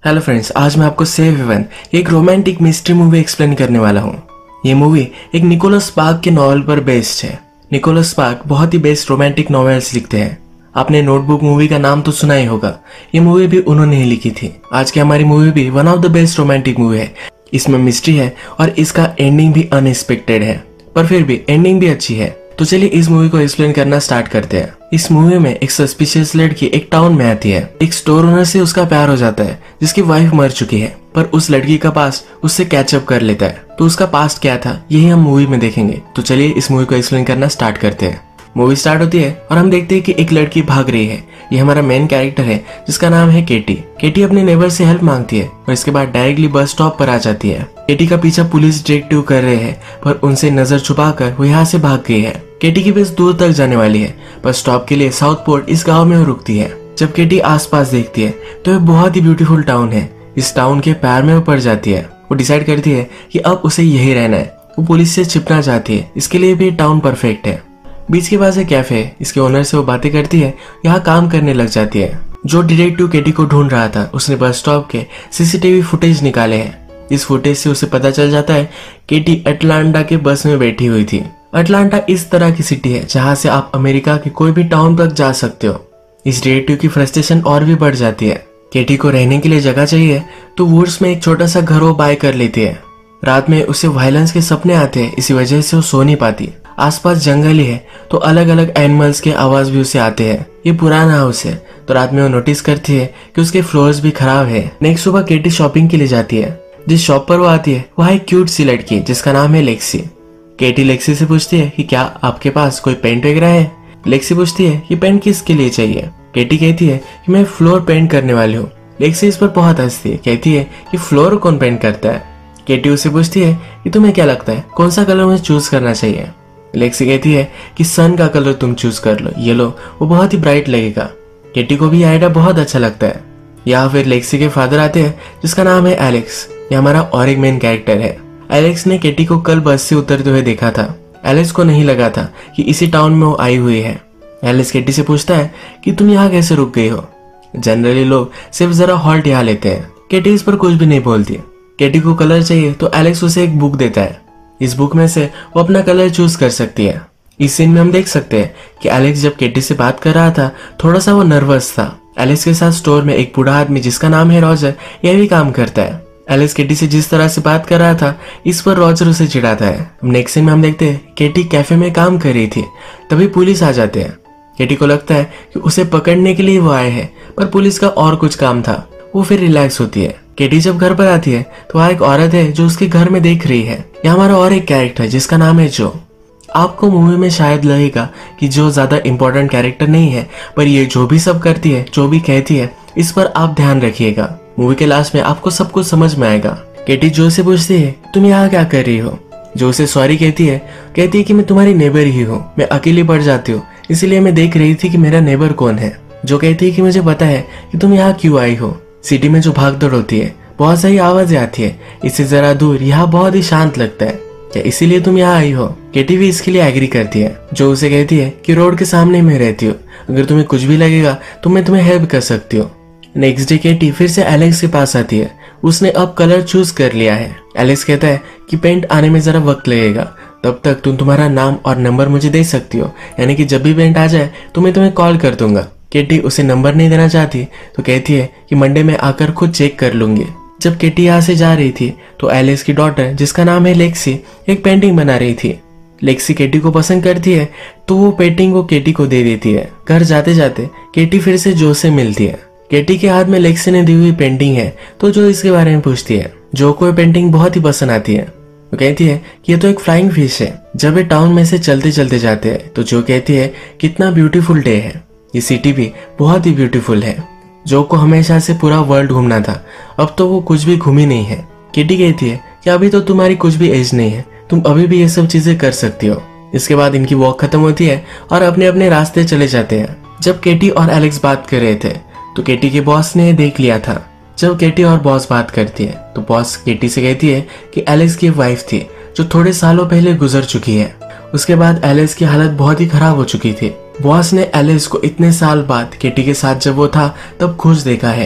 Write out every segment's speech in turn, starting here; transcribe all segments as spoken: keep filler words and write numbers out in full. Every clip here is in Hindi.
हेलो फ्रेंड्स, आज मैं आपको सेव हेवन एक रोमांटिक मिस्ट्री मूवी एक्सप्लेन करने वाला हूँ। ये मूवी एक निकोलस स्पार्क के नॉवेल पर बेस्ड है। निकोलस स्पार्क बहुत ही बेस्ट रोमांटिक नॉवेल्स लिखते हैं। आपने नोटबुक मूवी का नाम तो सुना ही होगा, ये मूवी भी उन्होंने ही लिखी थी। आज की हमारी मूवी भी one of the best romantic movie है। इसमें मिस्ट्री है और इसका एंडिंग भी अनएक्सपेक्टेड है, पर फिर भी एंडिंग भी अच्छी है। तो चलिए इस मूवी को एक्सप्लेन करना स्टार्ट करते हैं। इस मूवी में एक सस्पिशियस लड़की एक टाउन में आती है। एक स्टोर ओनर से उसका प्यार हो जाता है जिसकी वाइफ मर चुकी है, पर उस लड़की का पास्ट उससे कैचअप कर लेता है। तो उसका पास्ट क्या था यही हम मूवी में देखेंगे। तो चलिए इस मूवी को एक्सप्लेन करना स्टार्ट करते हैं। मूवी स्टार्ट होती है और हम देखते हैं कि एक लड़की भाग रही है। ये हमारा मेन कैरेक्टर है जिसका नाम है केटी। केटी अपने नेबर से हेल्प मांगती है और इसके बाद डायरेक्टली बस स्टॉप पर आ जाती है। केटी का पीछा पुलिस डिटेक्टिव कर रहे हैं, पर उनसे नजर छुपाकर वो यहाँ से भाग गई है। केटी की बस दूर तक जाने वाली है, पर स्टॉप के लिए साउथ पोर्ट इस गाँव में वो रुकती है। जब केटी आसपास देखती है तो ये बहुत ही ब्यूटीफुल टाउन है। इस टाउन के प्यार में वो पड़ जाती है। वो डिसाइड करती है कि अब उसे यही रहना है। वो पुलिस से छिपना चाहती है, इसके लिए भी टाउन परफेक्ट है। बीच के पास एक कैफे है, इसके ओनर से वो बातें करती है, यहाँ काम करने लग जाती है। जो डिटेक्टिव केटी को ढूंढ रहा था उसने बस स्टॉप के सीसीटीवी फुटेज निकाले हैं। इस फुटेज से उसे पता चल जाता है केटी अटलांटा के बस में बैठी हुई थी। अटलांटा इस तरह की सिटी है जहाँ से आप अमेरिका के कोई भी टाउन तक जा सकते हो। इस डिटेक्टिव की फ्रस्ट्रेशन और भी बढ़ जाती है। केटी को रहने के लिए जगह चाहिए तो वुड्स में एक छोटा सा घर वो बाय कर लेती है। रात में उसे वायलेंस के सपने आते हैं, इसी वजह से वो सो नहीं पाती। आसपास जंगल ही है तो अलग अलग एनिमल्स के आवाज भी उसे आते हैं। ये पुराना हाउस है तो रात में वो नोटिस करती है कि उसके फ्लोर्स भी खराब है। नेक्स्ट सुबह केटी शॉपिंग के लिए जाती है। जिस शॉप पर वो आती है वह एक क्यूट सी लड़की जिसका नाम है लेक्सी। केटी लेक्सी से पूछती है कि क्या आपके पास कोई पेंट वगैरह है। लेक्सी पूछती है कि पेंट किसके लिए चाहिए। केटी कहती है कि मैं फ्लोर पेंट करने वाली हूँ। लेक्सी इस पर बहुत हंसती है, कहती है कि फ्लोर कौन पेंट करता है। केटी उससे पूछती है कि तुम्हें क्या लगता है कौन सा कलर मुझे चूज करना चाहिए। लेक्सी कहती है कि सन का कलर तुम चूज कर लो, ये लो, वो बहुत ही ब्राइट लगेगा। केटी को भी आइडिया बहुत अच्छा लगता है। या फिर लेक्सी के फादर आते हैं जिसका नाम है एलेक्स। ये हमारा और एक मेन कैरेक्टर है। एलेक्स ने केटी को कल बस से उतरते हुए देखा था। एलेक्स को नहीं लगा था कि इसी टाउन में वो आई हुई है। एलेक्स केटी से पूछता है कि तुम यहाँ कैसे रुक गई हो। जनरली लोग सिर्फ जरा हॉल्ट यहाँ लेते हैं। केटी इस पर कुछ भी नहीं बोलती। केटी को कलर चाहिए तो एलेक्स उसे एक बुक देता है। इस बुक में से वो अपना कलर चूज कर सकती है। इस सीन में हम देख सकते हैं कि एलेक्स जब केटी से बात कर रहा था थोड़ा सा वो नर्वस था। एलेक्स के साथ स्टोर में एक बूढ़ा आदमी जिसका नाम है रॉजर, यह भी काम करता है। एलेक्स केटी से जिस तरह से बात कर रहा था इस पर रॉजर उसे चिढ़ाता है। नेक्स्ट सीन में हम देखते हैं केटी कैफे में काम कर रही थी, तभी पुलिस आ जाते हैं। केटी को लगता है कि उसे पकड़ने के लिए वो आए हैं, पर पुलिस का और कुछ काम था। वो फिर रिलैक्स होती है। केटी जब घर पर आती है तो वहाँ एक औरत है जो उसके घर में देख रही है। यहाँ हमारा और एक कैरेक्टर है जिसका नाम है जो। आपको मूवी में शायद लगेगा कि जो ज्यादा इंपॉर्टेंट कैरेक्टर नहीं है, पर ये जो भी सब करती है, जो भी कहती है, इस पर आप ध्यान रखिएगा। मूवी के लास्ट में आपको सब कुछ समझ में आएगा। केटी जो से पूछती है तुम यहाँ क्या कर रही हो। जो उसे सॉरी कहती है, कहती है कि मैं तुम्हारी नेबर ही हूँ, मैं अकेली पड़ जाती हूँ, इसलिए मैं देख रही थी कि मेरा नेबर कौन है। जो कहती है कि मुझे पता है कि तुम यहाँ क्यों आई हो। सिटी में जो भागदौड़ होती है, बहुत सारी आवाजें आती है, इससे जरा दूर यहाँ बहुत ही शांत लगता है, क्या इसीलिए तुम यहाँ आई हो। केटी भी इसके लिए एग्री करती है। जो उसे कहती है कि रोड के सामने में रहती हो, अगर तुम्हें कुछ भी लगेगा तो मैं तुम्हें हेल्प कर सकती हूँ। नेक्स्ट डे केटी फिर से एलेक्स के पास आती है। उसने अब कलर चूज कर लिया है। एलेक्स कहता है कि पेंट आने में जरा वक्त लगेगा, तब तक तुम तुम्हारा नाम और नंबर मुझे दे सकती हो, यानी कि जब भी पेंट आ जाए तो मैं तुम्हें कॉल कर दूंगा। केटी उसे नंबर नहीं देना चाहती तो कहती है कि मंडे में आकर खुद चेक कर लूंगी। जब केटी यहाँ से जा रही थी तो एलेक्स की डॉटर जिसका नाम है लेक्सी एक पेंटिंग बना रही थी। लेक्सी केटी को पसंद करती है तो वो पेंटिंग वो केटी को दे देती है। घर जाते जाते केटी फिर से जो से मिलती है। केटी के हाथ में लेक्सी ने दी हुई पेंटिंग है तो जो इसके बारे में पूछती है। जो को पेंटिंग बहुत ही पसंद आती है। वो कहती है कि ये तो एक फ्लाइंग फिश है। जब ये टाउन में से चलते चलते जाते हैं तो जो कहती है कितना ब्यूटीफुल डे है, ये सिटी भी बहुत ही ब्यूटीफुल है। जो को हमेशा से पूरा वर्ल्ड घूमना था, अब तो वो कुछ भी घूमी नहीं है। केटी कहती है कि अभी तो तुम्हारी कुछ भी एज नहीं है, तुम अभी भी ये सब चीजें कर सकती हो। इसके बाद इनकी वॉक खत्म होती है और अपने अपने रास्ते चले जाते हैं। जब केटी और एलेक्स बात कर रहे थे तो केटी के बॉस ने देख लिया था। जब केटी और बॉस बात करती है तो बॉस केटी से कहती है कि एलेक्स की वाइफ थी जो थोड़े सालों पहले गुजर चुकी है। उसके बाद एलेक्स की हालत बहुत ही खराब हो चुकी थी। बॉस ने एलेक्स को इतने साल बाद केटी के साथ जब वो था तब खुश देखा है।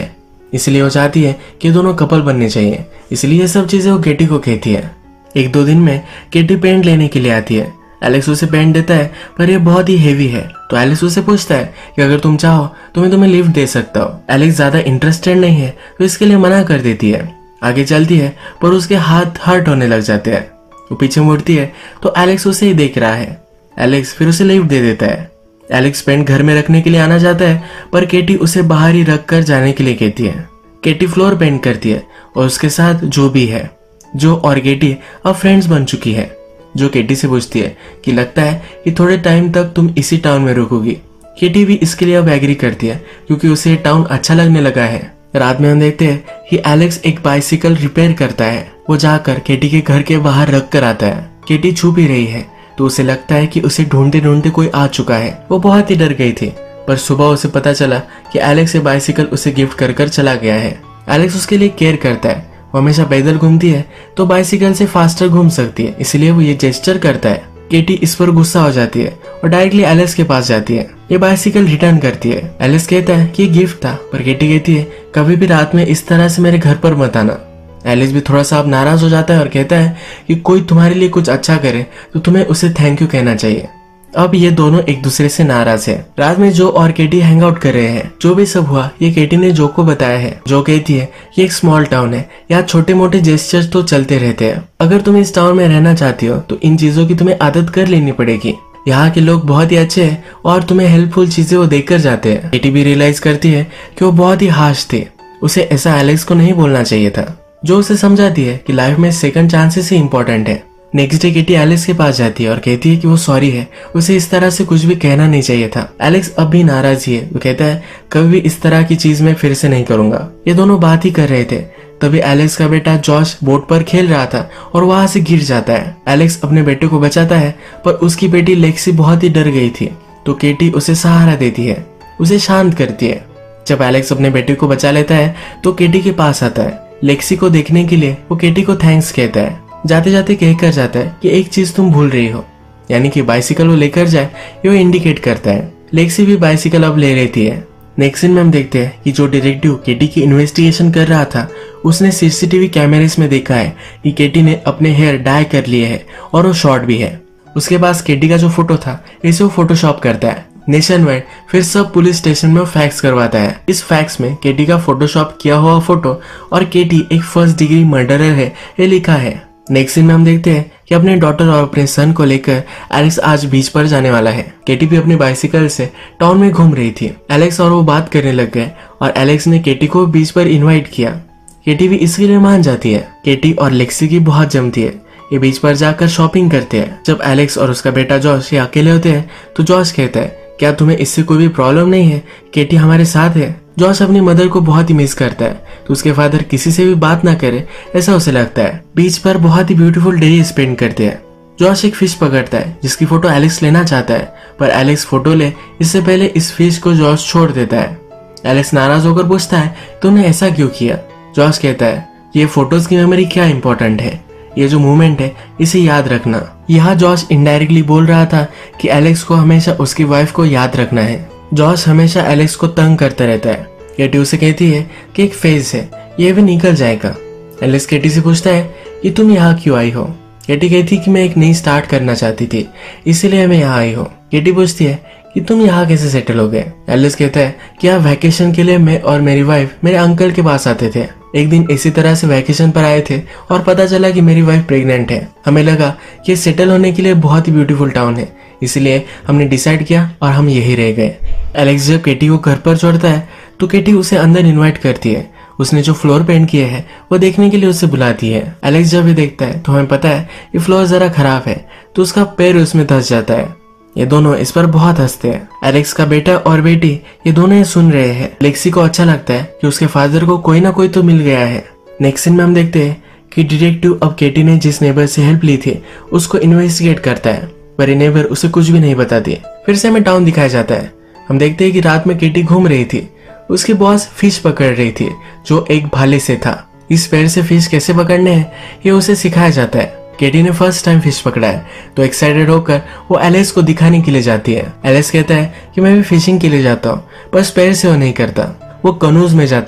इसलिए वो चाहती है कि दोनों कपल बनने चाहिए। इसलिए ये सब चीजें वो केटी को कहती है। एक दो दिन में केटी पेंट लेने के लिए आती है। एलेक्स उसे पेंट देता है पर यह बहुत ही हेवी है, तो एलेक्स उसे पूछता है कि अगर तुम चाहो तो मैं तुम्हें लिफ्ट दे सकता हूँ। एलेक्स ज्यादा इंटरेस्टेड नहीं है तो इसके लिए मना कर देती है। आगे चलती है पर उसके हाथ हर्ट होने लग जाते हैं। वो पीछे मुड़ती है तो एलेक्स उसे ही देख रहा है। एलेक्स फिर उसे लिफ्ट दे देता है। एलेक्स पेंट घर में रखने के लिए आना चाहता है पर केटी उसे बाहर ही रख कर जाने के लिए कहती है। केटी फ्लोर पेंट करती है और उसके साथ जो भी है। जो और केटी अब फ्रेंड्स बन चुकी है। जो केटी से पूछती है कि लगता है कि थोड़े टाइम तक तुम इसी टाउन में रुकोगी। केटी भी इसके लिए अब एग्री करती है क्योंकि उसे टाउन अच्छा लगने लगा है। रात में हम देखते हैं कि एलेक्स एक बाइसिकल रिपेयर करता है। वो जाकर केटी के घर के बाहर रख कर आता है। केटी छुप ही रही है तो उसे लगता है कि उसे ढूंढते ढूंढते कोई आ चुका है। वो बहुत ही डर गई थी पर सुबह उसे पता चला कि एलेक्स ये बाइसिकल उसे गिफ्ट कर कर चला गया है। एलेक्स उसके लिए केयर करता है। वो हमेशा पैदल घूमती है तो बाइसिकल से फास्टर घूम सकती है, इसलिए वो ये जेस्चर करता है। केटी इस पर गुस्सा हो जाती है और डायरेक्टली एलेक्स के पास जाती है। ये बाइसिकल रिटर्न करती है। एलेक्स कहता है कि ये गिफ्ट था, पर केटी कहती है कभी भी रात में इस तरह से मेरे घर पर मत आना। एलेक्स भी थोड़ा सा अब नाराज हो जाता है और कहता है कि कोई तुम्हारे लिए कुछ अच्छा करे तो तुम्हें उसे थैंक यू कहना चाहिए। अब ये दोनों एक दूसरे से नाराज है। रात में जो और केटी हैंग आउट कर रहे हैं। जो भी सब हुआ ये केटी ने जो को बताया है। जो कहती है ये एक स्मॉल टाउन है, यहाँ छोटे मोटे जेस्चर्स तो चलते रहते हैं। अगर तुम इस टाउन में रहना चाहती हो तो इन चीजों की तुम्हें आदत कर लेनी पड़ेगी। यहाँ के लोग बहुत ही अच्छे हैं और तुम्हें हेल्पफुल चीजें वो देकर जाते हैं। केटी भी रियलाइज करती है कि वो बहुत ही हार्श थे। उसे ऐसा एलेक्स को नहीं बोलना चाहिए था। जो उसे समझाती है कि लाइफ में सेकंड चांसेस ही इंपॉर्टेंट है। नेक्स्ट डे केटी एलेक्स के पास जाती है और कहती है कि वो सॉरी है, उसे इस तरह से कुछ भी कहना नहीं चाहिए था। एलेक्स अब भी नाराज ही है। वो कहता है कभी भी इस तरह की चीज मैं फिर से नहीं करूंगा। ये दोनों बात ही कर रहे थे तभी एलेक्स का बेटा जॉश बोट पर खेल रहा था और वहां से गिर जाता है। एलेक्स अपने बेटे को बचाता है पर उसकी बेटी लेक्सी बहुत ही डर गई थी तो केटी उसे सहारा देती है, उसे शांत करती है। जब एलेक्स अपने बेटे को बचा लेता है तो केटी के पास आता है। लेक्सी को देखने के लिए वो केटी को थैंक्स कहता है। जाते जाते कहकर जाता है कि एक चीज तुम भूल रही हो, यानी कि बाइसिकल वो लेकर जाए ये वो इंडिकेट करता है। लेक्सी भी बाइसिकल अब ले लेती है। नेक्स्ट सीन में हम देखते हैं कि जो डिटेक्टिव केटी की इन्वेस्टिगेशन कर रहा था उसने सीसीटीवी कैमरेस में देखा है कि केटी ने अपने हेयर डाई कर लिए है और वो शॉर्ट भी है। उसके पास केटी का जो फोटो था इसे वो फोटोशॉप करता है। नेशन वाइड फिर सब पुलिस स्टेशन में फैक्स करवाता है। इस फैक्स में केटी का फोटोशॉप किया हुआ फोटो और केटी एक फर्स्ट डिग्री मर्डरर है ये लिखा है। नेक्स्ट सीन में हम देखते हैं कि अपने डॉटर और अपने सन को लेकर एलेक्स आज बीच पर जाने वाला है। केटी भी अपनी बाइसिकल से टाउन में घूम रही थी। एलेक्स और वो बात करने लग गए और एलेक्स ने केटी को बीच पर इनवाइट किया। केटी भी इसके लिए मान जाती है। केटी और लेक्सी की बहुत जमती है। ये बीच पर जाकर शॉपिंग करते हैं। जब एलेक्स और उसका बेटा जॉश ये अकेले होते हैं तो जॉश कहता है क्या तुम्हें इससे कोई भी प्रॉब्लम नहीं है, केटी हमारे साथ है। जॉश अपनी मदर को बहुत ही मिस करता है तो उसके फादर किसी से भी बात ना करे ऐसा उसे लगता है। बीच पर बहुत ही ब्यूटीफुल डे स्पेंड करते हैं। जॉश एक फिश पकड़ता है जिसकी फोटो एलेक्स लेना चाहता है पर एलेक्स फोटो ले इससे पहले इस फिश को जॉश छोड़ देता है। एलेक्स नाराज होकर पूछता है तुमने ऐसा क्यों किया। जॉश कहता है ये फोटोज की मेमोरी क्या इंपॉर्टेंट है, ये जो मूवमेंट है इसे याद रखना। यहाँ जॉश इनडायरेक्टली बोल रहा था कि एलेक्स को हमेशा उसकी वाइफ को याद रखना है। जॉश हमेशा एलेक्स को तंग करता रहता है। केटी उसे कहती है कि एक फेज है, ये भी निकल जाएगा। एलेक्स केटी से पूछता है कि तुम यहाँ क्यों आई हो। केटी कहती कि मैं एक नई स्टार्ट करना चाहती थी इसीलिए मैं यहाँ आई हूँ। केटी पूछती है कि तुम यहाँ कैसे सेटल हो गए। एलेक्स कहता है कि यहाँ वैकेशन के लिए मैं और मेरी वाइफ मेरे अंकल के पास आते थे। एक दिन इसी तरह से वैकेशन पर आए थे और पता चला कि मेरी वाइफ प्रेग्नेंट है। हमें लगा कि सेटल होने के लिए बहुत ही ब्यूटीफुल टाउन है इसलिए हमने डिसाइड किया और हम यही रह गए। एलेक्स जब केटी को घर पर छोड़ता है तो केटी उसे अंदर इनवाइट करती है। उसने जो फ्लोर पेंट किए हैं वो देखने के लिए उसे बुलाती है। एलेक्स जब ये देखता है तो हमें पता है ये फ्लोर जरा खराब है तो उसका पैर उसमें धंस जाता है। ये दोनों इस पर बहुत हंसते हैं। एलेक्स का बेटा और बेटी ये दोनों ये सुन रहे हैं। लेक्सी को अच्छा लगता है कि उसके फादर को कोई ना कोई तो मिल गया है। नेक्स्ट सीन में हम देखते हैं कि डिटेक्टिव अब केटी ने जिस नेबर से हेल्प ली थी उसको इन्वेस्टिगेट करता है पर ये नेबर उसे कुछ भी नहीं बताती। फिर से हमें टाउन दिखाया जाता है। हम देखते हैं कि रात में केटी घूम रही थी। उसकी बॉस फिश पकड़ रही थी जो एक भाले से था। इस पैर से फिश कैसे पकड़ने हैं ये उसे सिखाया जाता है। केटी ने फर्स्ट टाइम फिश पकड़ा है तो एक्साइटेड होकर वो एलेक्स को दिखाने के लिए जाती है। एलेक्स कहता है कि मैं भी फिशिंग के लिए जाता हूँ पर पैर से वो नहीं करता। वो कनूज में जाता है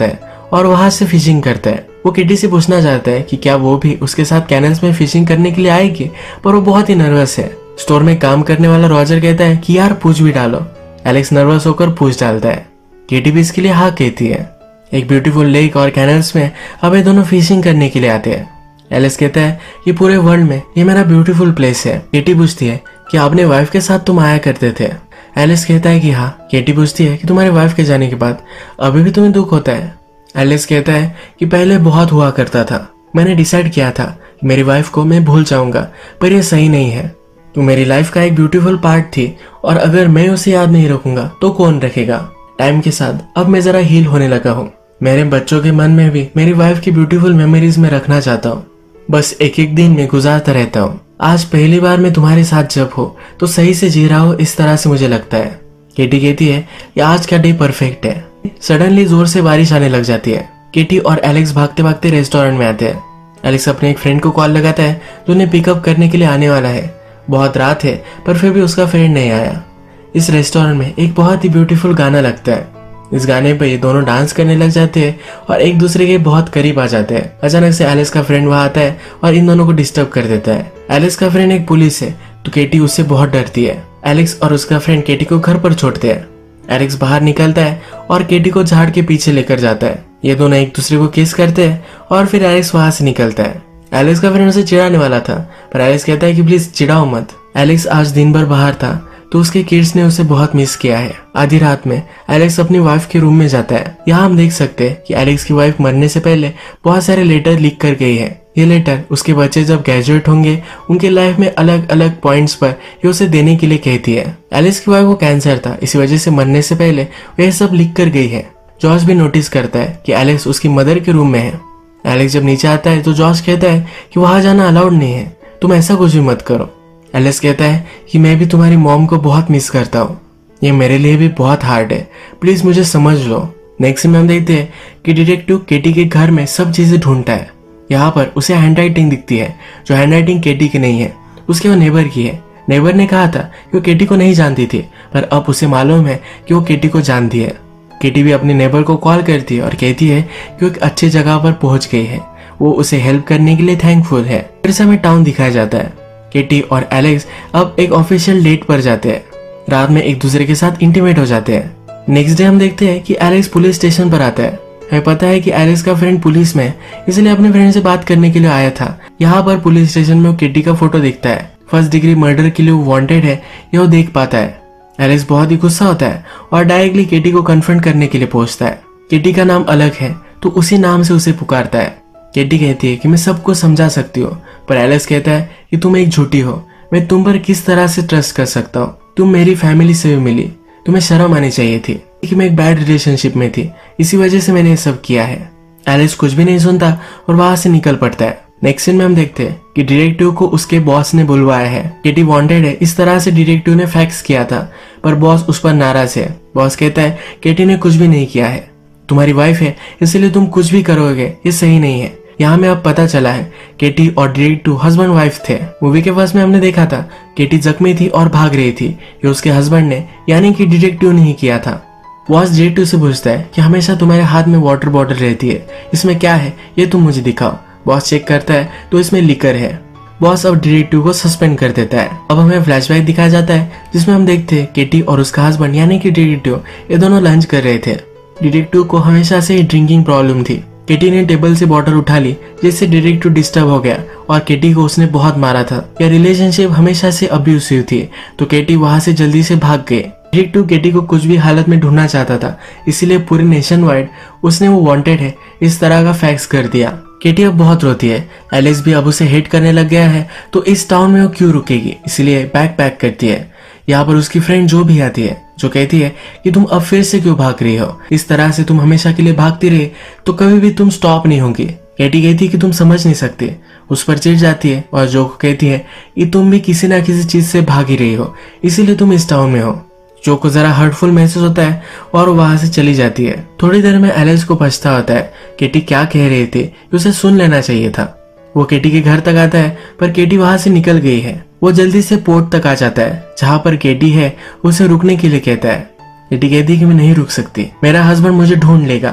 और वहां से फिशिंग करता है। वो केटी से पूछना चाहता है कि क्या वो भी उसके साथ कैनल्स में फिशिंग करने के लिए आएगी, पर वो बहुत ही नर्वस है। स्टोर में काम करने वाला रॉजर कहता है कि यार पूछ भी डालो। एलेक्स नर्वस होकर पूछ डालता है। केटी भी इसके लिए हाँ कहती है। एक ब्यूटीफुल लेक और कैनल्स में अब ये दोनों फिशिंग करने के लिए आते हैं। एलेक्स कहता है कि पूरे वर्ल्ड में ये मेरा ब्यूटीफुल प्लेस है। केटी पूछती है कि अपने वाइफ के साथ तुम आया करते थे। एलेक्स कहता है कि हाँ। केटी पूछती है कि तुम्हारे वाइफ के जाने के बाद अभी भी तुम्हें दुख होता है। एलेक्स कहता है कि पहले बहुत हुआ करता था, मैंने डिसाइड किया था कि मेरी वाइफ को मैं भूल जाऊंगा, पर यह सही नहीं है। तो मेरी लाइफ का एक ब्यूटीफुल पार्ट थी और अगर मैं उसे याद नहीं रखूंगा तो कौन रखेगा। टाइम के साथ अब मैं जरा हील होने लगा हूँ। मेरे बच्चों के मन में भी मेरी वाइफ की ब्यूटीफुल मेमोरीज में रखना चाहता हूँ। बस एक एक दिन में गुजारता रहता हूँ। आज पहली बार मैं तुम्हारे साथ जब हो तो सही से जी रहा हो, इस तरह से मुझे लगता है। केटी कहती है कि आज का डे परफेक्ट है। सडनली जोर से बारिश आने लग जाती है। केटी और एलेक्स भागते भागते रेस्टोरेंट में आते हैं। एलेक्स अपने एक फ्रेंड को कॉल लगाता है जो उन्हें पिकअप करने के लिए आने वाला है। बहुत रात है पर फिर भी उसका फ्रेंड नहीं आया। इस रेस्टोरेंट में एक बहुत ही ब्यूटीफुल गाना लगता है। इस गाने पर ये दोनों डांस करने लग जाते हैं और एक दूसरे के बहुत करीब आ जाते हैं। अचानक से एलेक्स का फ्रेंड वहां आता है और इन दोनों को डिस्टर्ब कर देता है। एलेक्स का फ्रेंड एक पुलिस है तो केटी उससे बहुत डरती है। एलेक्स और उसका फ्रेंड केटी को घर पर छोड़ते हैं। एलेक्स बाहर निकलता है और केटी को झाड़ के पीछे लेकर जाता है। ये दोनों एक दूसरे को किस करते हैं और फिर एलेक्स वहां से निकलता है। एलेक्स का फ्रेंड उसे चिढ़ाने वाला था पर एलेक्स कहता है कि प्लीज चिढ़ाओ मत। एलेक्स आज दिन भर बाहर था तो उसके किड्स ने उसे बहुत मिस किया है। आधी रात में एलेक्स अपनी वाइफ के रूम में जाता है। यहाँ हम देख सकते हैं कि एलेक्स की वाइफ मरने से पहले बहुत सारे लेटर लिख कर गई है। ये लेटर उसके बच्चे जब ग्रेजुएट होंगे उनके लाइफ में अलग अलग पॉइंट्स पर ये उसे देने के लिए कहती है। एलेक्स की वाइफ को कैंसर था, इसी वजह से मरने से पहले वह सब लिख कर गई है। जॉर्ज भी नोटिस करता है कि एलेक्स उसकी मदर के रूम में है। एलेक्स जब नीचे आता है तो जॉर्ज कहता है कि वहां जाना अलाउड नहीं है, तुम ऐसा कुछ भी मत करो। एलेक्स कहता है कि मैं भी तुम्हारी मॉम को बहुत मिस करता हूँ, ये मेरे लिए भी बहुत हार्ड है, प्लीज मुझे समझ लो। नेक्स्ट में हम देखते हैं कि डिटेक्टिव केटी के घर में सब चीजें ढूंढता है। यहाँ पर उसे हैंडराइटिंग दिखती है जो हैंडराइटिंग केटी की नहीं है, उसके वो नेबर की है। नेबर ने कहा था कि वो केटी को नहीं जानती थी पर अब उसे मालूम है कि वो केटी को जानती है। केटी भी अपने नेबर को कॉल करती है और कहती है कि वो एक अच्छी जगह पर पहुंच गई है, वो उसे हेल्प करने के लिए थैंकफुल है। फिर से हमें टाउन दिखाया जाता है। केटी और एलेक्स अब एक ऑफिशियल डेट पर जाते हैं। रात में एक दूसरे के साथ इंटीमेट हो जाते हैं। नेक्स्ट डे हम देखते हैं कि एलेक्स पुलिस स्टेशन पर आता है। हमें पता है कि एलेक्स का फ्रेंड पुलिस में इसलिए अपने फ्रेंड से बात करने के लिए आया था। यहाँ पर पुलिस स्टेशन में वो केटी का फोटो दिखता है। फर्स्ट डिग्री मर्डर के लिए वो वांटेड है, ये वो देख पाता है। एलेक्स बहुत ही गुस्सा होता है और डायरेक्टली केटी को कन्फ्रंट करने के लिए पहुंचता है। केटी का नाम अलग है तो उसी नाम से उसे पुकारता है। केटी कहती है कि मैं सबको समझा सकती हूँ, पर एलेक्स कहता है कि तुम एक झूठी हो, मैं तुम पर किस तरह से ट्रस्ट कर सकता हूँ, तुम मेरी फैमिली से भी मिली, तुम्हें शर्म आनी चाहिए थी कि मैं एक बैड रिलेशनशिप में थी, इसी वजह से मैंने ये सब किया है। एलेक्स कुछ भी नहीं सुनता और वहां से निकल पड़ता है। नेक्स्ट सीन में हम देखते हैं कि डिटेक्टिव को उसके बॉस ने बुलवाया है। केटी वांटेड है, इस तरह से डिटेक्टिव ने फैक्स किया था पर बॉस उस पर नाराज है। बॉस कहता है केटी ने कुछ भी नहीं किया है, तुम्हारी वाइफ है इसलिए तुम कुछ भी करोगे, ये सही नहीं है। यहाँ में अब पता चला है केटी और डिटेक्टिव हस्बैंड वाइफ थे। मूवी के फर्स्ट में हमने देखा था केटी जख्मी थी और भाग रही थी, ये उसके हस्बैंड ने यानी कि डिटेक्टिव ने ही किया था। बॉस डिटेक्टिव से पूछता है कि हमेशा तुम्हारे हाथ में वाटर बॉटल रहती है, इसमें क्या है ये तुम मुझे दिखाओ। बॉस चेक करता है तो इसमें लिकर है। बॉस अब डिटेक्टिव को सस्पेंड कर देता है। अब हमें फ्लैशबैक दिखाया जाता है जिसमें हम देखते हैं केटी और उसका हस्बैंड यानी कि डिटेक्टिव ये दोनों लंच कर रहे थे। डिटेक्टिव को हमेशा से ही ड्रिंकिंग प्रॉब्लम थी। केटी ने टेबल से बॉटल उठा ली जिससे डिटेक्टिव डिस्टर्ब हो गया और केटी को उसने बहुत मारा था। यह रिलेशनशिप हमेशा से अब्यूसिव थी तो केटी वहां से जल्दी से भाग गए। डिटेक्टिव केटी को कुछ भी हालत में ढूंढना चाहता था, इसीलिए पूरे नेशन वाइड उसने वो वांटेड है इस तरह का फैक्स कर दिया। केटी अब बहुत रोती है। एलेक्स भी अब उसे हेट करने लग गया है तो इस टाउन में वो क्यों रुकेगी, इसलिए बैग पैक करती है। यहाँ पर उसकी फ्रेंड जो भी आती है जो कहती है कि तुम अब फिर से क्यों भाग रही हो, इस तरह से तुम हमेशा के लिए भागती रहे तो कभी भी तुम स्टॉप नहीं होगी। केटी कहती है कि तुम समझ नहीं सकते, उस पर चिढ़ जाती है और जो कहती है कि तुम भी किसी ना किसी चीज से भागी रही हो इसीलिए तुम इस टाउन में हो। जो को जरा हर्टफुल महसूस होता है और वहां से चली जाती है। थोड़ी देर में एलेक्स को पछता होता है केटी क्या कह रही थी, उसे सुन लेना चाहिए था। वो केटी के घर तक आता है पर केटी वहां से निकल गई है। वो जल्दी से पोर्ट तक आ जाता है जहाँ पर केटी है, उसे रुकने के लिए कहता है। केटी कहती है कि मैं नहीं रुक सकती, मेरा हस्बैंड मुझे ढूंढ लेगा।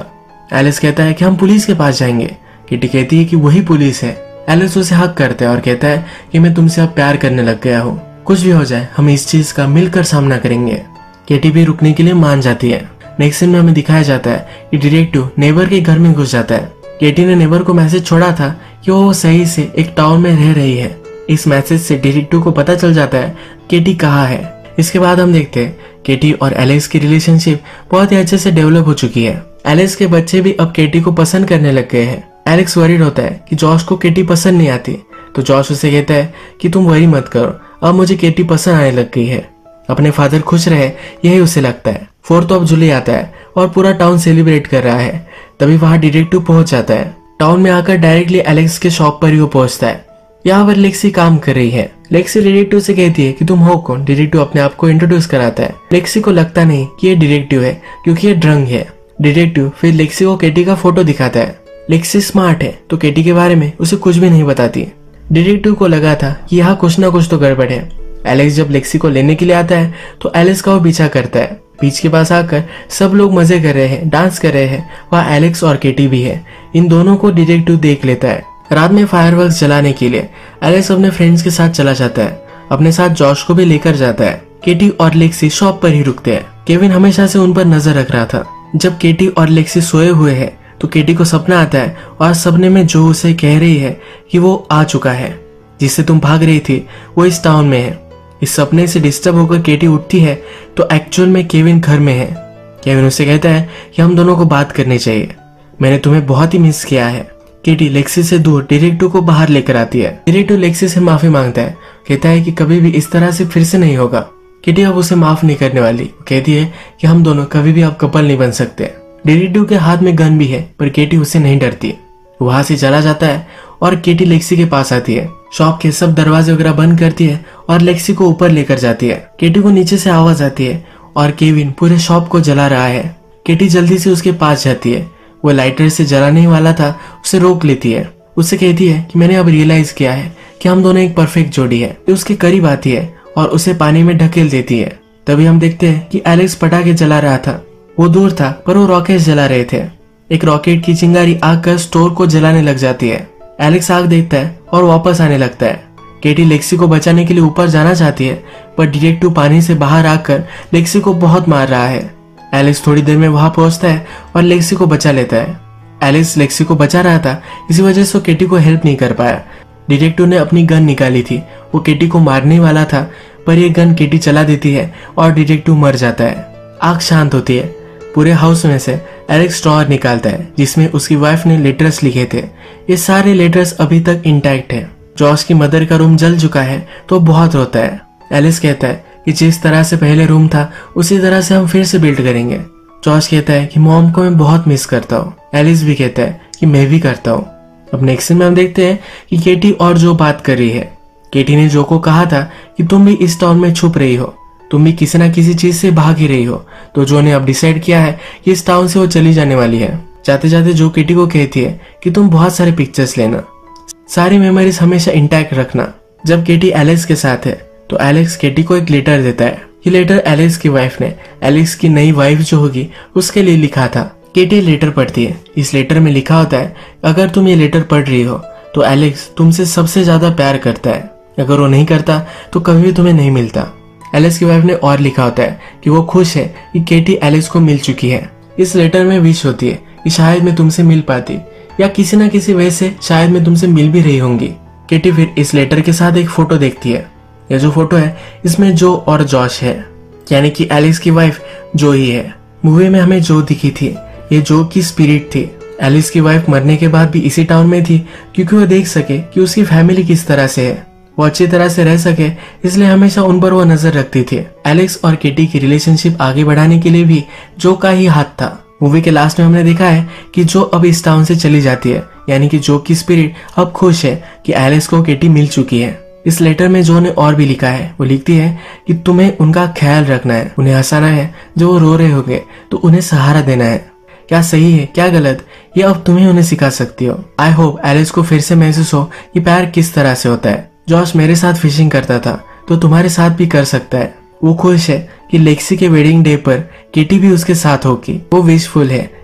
एलिस कहता है कि हम पुलिस के पास जाएंगे। केटी कहती है कि वही पुलिस है। एलिस उसे हक करता है और कहता है कि मैं तुमसे अब प्यार करने लग गया हूँ, कुछ भी हो जाए हम इस चीज का मिलकर सामना करेंगे। केटी भी रुकने के लिए मान जाती है। नेक्स्ट सीन में हमें दिखाया जाता है कि डिटेक्टिव नेबर के घर में घुस जाता है। केटी ने नेबर को मैसेज छोड़ा था कि वो सही से एक टाउन में रह रही है। इस मैसेज से डिटेक्टिव को पता चल जाता है केटी कहाँ है। इसके बाद हम देखते हैं केटी और एलेक्स की रिलेशनशिप बहुत ही अच्छे से डेवलप हो चुकी है। एलेक्स के बच्चे भी अब केटी को पसंद करने लग गए हैं। एलेक्स वरीड होता है कि जॉश को केटी पसंद नहीं आती, तो जॉश उसे कहता है कि तुम वरी मत करो, अब मुझे केटी पसंद आने लग गई है। अपने फादर खुश रहे यही उसे लगता है। फोर्थ ऑफ जुलाई आता है और पूरा टाउन सेलिब्रेट कर रहा है। तभी वहां डिटेक्टिव पहुंच जाता है। टाउन में आकर डायरेक्टली एलेक्स के शॉप पर ही वो पहुंचता है। यहाँ पर लेक्सी काम कर रही है। लेक्सी डिटेक्टिव से कहती है कि तुम हो कौन। डिटेक्टिव अपने आप को इंट्रोड्यूस कराता है। लेक्सी को लगता नहीं कि ये डिटेक्टिव है क्योंकि ये ड्रंक है। डिटेक्टिव फिर लेक्सी को केटी का फोटो दिखाता है। लेक्सी स्मार्ट है तो केटी के बारे में उसे कुछ भी नहीं बताती। डिटेक्टिव को लगा था कि यहाँ कुछ ना कुछ तो गड़बड़ है। एलेक्स जब लेक्सी को लेने के लिए आता है तो एलेक्स का वो पीछा करता है। बीच के पास आकर सब लोग मजे कर रहे हैं, डांस कर रहे हैं। वहाँ एलेक्स और केटी भी है। इन दोनों को डिटेक्टिव देख लेता है। रात में फायरवर्क्स जलाने के लिए एलेक्स अपने फ्रेंड्स के साथ चला जाता है। अपने साथ जॉश को भी लेकर जाता है। केटी और लेक्सी शॉप पर ही रुकते हैं। केविन हमेशा से उन पर नजर रख रहा था। जब केटी और लेक्सी सोए हुए हैं तो केटी को सपना आता है और सपने में जो उसे कह रही है कि वो आ चुका है, जिससे तुम भाग रही थी वो इस टाउन में है। इस सपने से डिस्टर्ब होकर केटी उठती है तो एक्चुअल में केविन घर में है। केविन उसे कहता है कि हम दोनों को बात करनी चाहिए, मैंने तुम्हें बहुत ही मिस किया है। केटी लेक्सी से दूर डिटेक्टिव को बाहर लेकर आती है। डिटेक्टिव लेक्सी से माफी मांगता है, कहता है कि कभी भी इस तरह से फिर से नहीं होगा। केटी अब उसे माफ नहीं करने वाली। कहती है कि हम दोनों कभी भी अब कपल नहीं बन सकते। डिटेक्टिव के हाथ में गन भी है पर केटी उससे नहीं डरती। वहां से चला जाता है और केटी लेक्सी के पास आती है। शॉप के सब दरवाजे वगैरह बंद करती है और लेक्सी को ऊपर लेकर जाती है। केटी को नीचे से आवाज आती है और केविन पूरे शॉप को जला रहा है। केटी जल्दी से उसके पास जाती है। वो लाइटर से जलाने वाला था, उसे रोक लेती है। उससे कहती है कि मैंने अब रियलाइज किया है कि हम दोनों एक परफेक्ट जोड़ी है। ये उसके करीब आती है और उसे पानी में ढकेल देती है। तभी हम देखते हैं कि एलेक्स पटाखे जला रहा था। वो दूर था पर वो रॉकेट जला रहे थे। एक रॉकेट की चिंगारी आग कर स्टोर को जलाने लग जाती है। एलेक्स आग देखता है और वापस आने लगता है। केटी लेक्सी को बचाने के लिए ऊपर जाना चाहती है पर डिटेक्टिव पानी से बाहर आकर लेक्सी को बहुत मार रहा है। एलेक्स थोड़ी देर में वहां पहुंचता है और लेक्सी को बचा लेता है। एलेक्स लेक्सी को बचा रहा था, इसी वजह से केटी को हेल्प नहीं कर पाया। डिटेक्टिव ने अपनी गन निकाली थी, वो केटी को मारने वाला था पर ये गन केटी चला देती है और डिटेक्टिव मर जाता है। आग शांत होती है। पूरे हाउस में से एलेक्स ड्रॉअर निकालता है जिसमें उसकी वाइफ ने लेटर्स लिखे थे। ये सारे लेटर्स अभी तक इंटैक्ट है। जॉश की मदर का रूम जल चुका है तो बहुत रोता है। एलिस कहता है कि जिस तरह से पहले रूम था उसी तरह से हम फिर से बिल्ड करेंगे। जॉश कहता है कि मॉम को मैं बहुत मिस करता हूँ। एलिस भी कहता है कि मैं भी करता हूँ। अब नेक्स्ट सीन में हम देखते हैं कि केटी और जो बात कर रही है। केटी ने जो को कहा था कि तुम भी इस टाउन में छुप रही हो, तुम भी किसी ना किसी चीज से भाग ही रही हो। तो जो ने अब डिसाइड किया है कि इस टाउन से वो चली जाने वाली है। जाते जाते जो केटी को कहती है कि तुम बहुत सारे पिक्चर्स लेना, सारी मेमोरीज हमेशा इंटैक्ट रखना। जब केटी एलेक्स के साथ है तो एलेक्स केटी को एक लेटर देता है। ये लेटर एलेक्स की वाइफ ने एलेक्स की नई वाइफ जो होगी उसके लिए लिखा था। केटी लेटर पढ़ती है। इस लेटर में लिखा होता है अगर तुम ये लेटर पढ़ रही हो तो एलेक्स तुमसे सबसे ज्यादा प्यार करता है, अगर वो नहीं करता तो कभी भी तुम्हें नहीं मिलता। एलेक्स की वाइफ ने और लिखा होता है कि वो खुश है कि केटी एलेक्स को मिल चुकी है। इस लेटर में विश होती है कि शायद मैं तुमसे मिल पाती या किसी न किसी वजह से शायद मैं तुमसे मिल भी रही होंगी। केटी फिर इस लेटर के साथ एक फोटो देखती है। ये जो फोटो है इसमें जो और जॉश है, यानी कि एलेक्स की वाइफ जो ही है। मूवी में हमें जो दिखी थी ये जो की स्पिरिट थी। एलेक्स की वाइफ मरने के बाद भी इसी टाउन में थी क्योंकि वो देख सके कि उसकी फैमिली किस तरह से है, वो अच्छी तरह से रह सके, इसलिए हमेशा उन पर वो नजर रखती थी। एलेक्स और केटी की रिलेशनशिप आगे बढ़ाने के लिए भी जो का ही हाथ था। मूवी के लास्ट में हमने देखा है कि जो अब इस टाउन से चली जाती है, यानी कि जो की स्पिरिट अब खुश है कि एलेक्स को केटी मिल चुकी है। इस लेटर में जो ने और भी लिखा है, वो लिखती है कि तुम्हें उनका ख्याल रखना है, उन्हें हंसाना है, जो वो रो रहे होंगे तो उन्हें सहारा देना है। क्या सही है क्या गलत ये अब तुम्हें उन्हें सिखा सकती हो। आई होप एलेक्स को फिर से महसूस हो कि प्यार किस तरह से होता है। जॉश मेरे साथ फिशिंग करता था तो तुम्हारे साथ भी कर सकता है। वो खुश है कि लेक्सी के वेडिंग डे पर केटी भी उसके साथ होगी। वो विशफुल है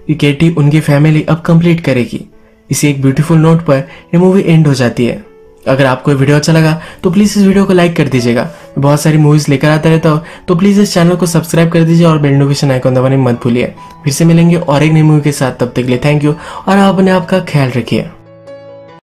कि केटी उनकी फैमिली अब कंप्लीट करेगी। इसी एक ब्यूटीफुल नोट पर ये मूवी एंड हो जाती है। अगर आपको ये वीडियो अच्छा लगा तो प्लीज इस वीडियो को लाइक कर दीजिएगा। बहुत सारी मूवीज लेकर आता रहता हूँ, तो प्लीज इस चैनल को सब्सक्राइब कर दीजिए और बेल नोटिफिकेशन आइकन दबाने मत भूलिए। फिर से मिलेंगे और एक नई मूवी के साथ, तब तक के लिए थैंक यू और आप अपने आप का ख्याल रखिए।